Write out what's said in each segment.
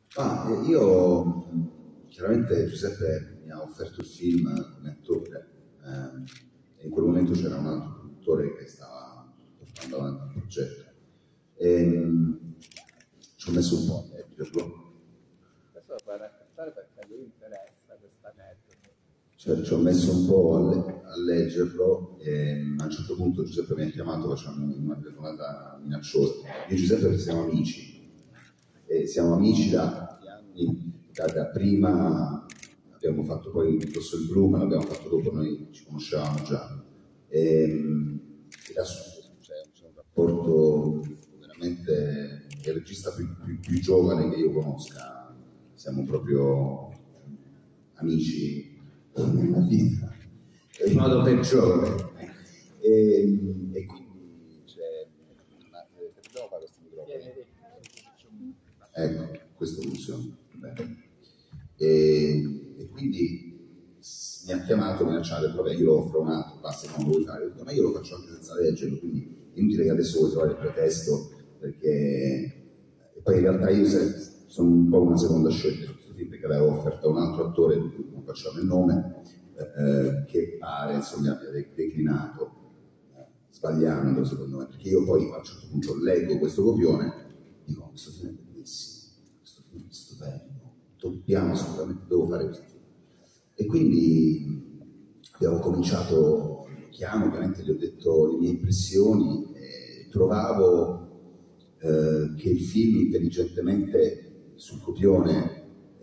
Io chiaramente Giuseppe mi ha offerto il film come attore, e in quel momento c'era un altro produttore che stava portando avanti il progetto. Ci ho messo un po' a leggerlo. Questo lo puoi raccontare perché a lui interessa questa network. Cioè, ci ho messo un po' a leggerlo e a un certo punto Giuseppe mi ha chiamato facendo una telefonata minacciosa. Io e Giuseppe siamo amici, e siamo amici da anni, da prima abbiamo fatto poi il Rosso e il Blu, ma l'abbiamo fatto dopo, noi ci conoscevamo già. E adesso c'è un rapporto veramente, è il regista più giovane che io conosca, siamo proprio amici nella vita, in modo peggiore. E quindi devo fare questo microfono. Ecco, questo funziona bene. E quindi mi ha chiamato, mi ha detto, vabbè, io lo offro un altro, basta, non lo vuoi fare. Ho detto, ma io lo faccio anche senza leggerlo, quindi è inutile che adesso vuoi trovare il pretesto, perché e poi in realtà io sono un po' una seconda scelta, perché avevo offerto a un altro attore, di cui non facciamo il nome, che pare insomma abbia declinato, sbagliando secondo me, perché io poi a un certo punto leggo questo copione, dico, questo film è bellissimo, questo film è stupendo, dobbiamo assolutamente, devo fare questo film. E quindi abbiamo cominciato, lo chiamo, ovviamente gli ho detto le mie impressioni, e trovavo che il film intelligentemente sul copione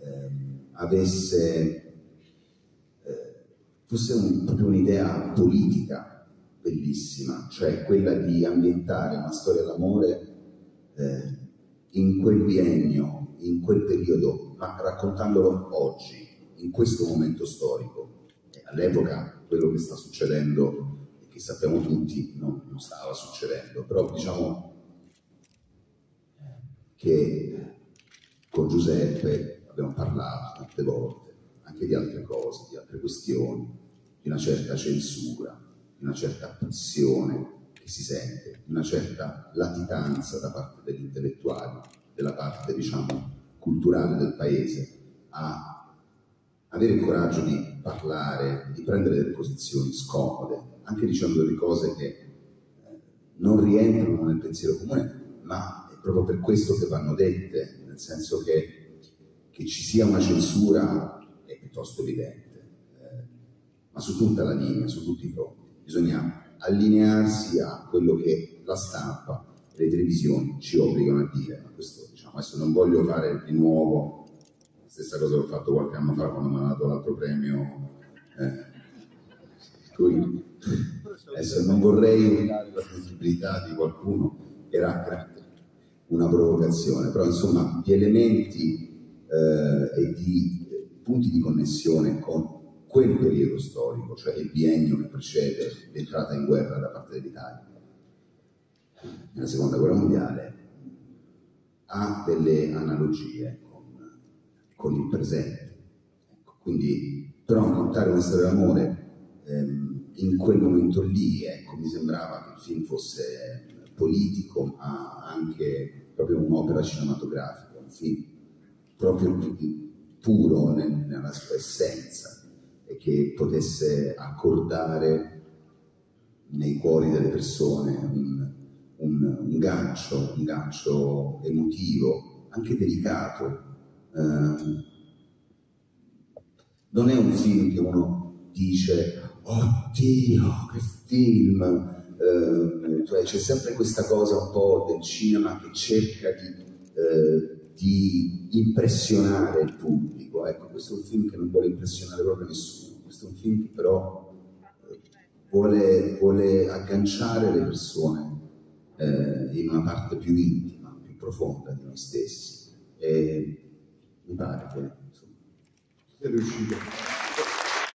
fosse proprio un'idea politica bellissima, cioè quella di ambientare una storia d'amore in quel biennio, in quel periodo, ma raccontandolo oggi, in questo momento storico. All'epoca quello che sta succedendo, e che sappiamo tutti, non stava succedendo, però diciamo che con Giuseppe abbiamo parlato tante volte anche di altre cose, di altre questioni, di una certa censura, di una certa pressione che si sente, di una certa latitanza da parte degli intellettuali, della parte, diciamo, culturale del paese, a avere il coraggio di parlare, di prendere delle posizioni scomode, anche dicendo delle cose che non rientrano nel pensiero comune, ma è proprio per questo che vanno dette, nel senso che ci sia una censura è piuttosto evidente, ma su tutta la linea, su tutti i fronti. Bisogna allinearsi a quello che la stampa e le televisioni ci obbligano a dire. Ma questo, diciamo, adesso non voglio fare di nuovo la stessa cosa che ho fatto qualche anno fa quando mi hanno dato l'altro premio. Adesso non vorrei urlare la sensibilità di qualcuno, era una provocazione, però insomma gli elementi e di punti di connessione con quel periodo storico, cioè il biennio che precede l'entrata in guerra da parte dell'Italia nella seconda guerra mondiale, ha delle analogie con il presente. Ecco, quindi però raccontare una storia d'amore in quel momento lì, ecco, mi sembrava che il film fosse politico, ma anche proprio un'opera cinematografica, un film proprio puro nella sua essenza, e che potesse accordare nei cuori delle persone un gancio emotivo, anche delicato. Non è un film che uno dice oddio che film, cioè c'è sempre questa cosa un po' del cinema che cerca di impressionare il pubblico. Ecco, questo è un film che non vuole impressionare proprio nessuno, questo è un film che però vuole agganciare le persone in una parte più intima, più profonda di noi stessi, e mi pare che insomma, sia riuscito.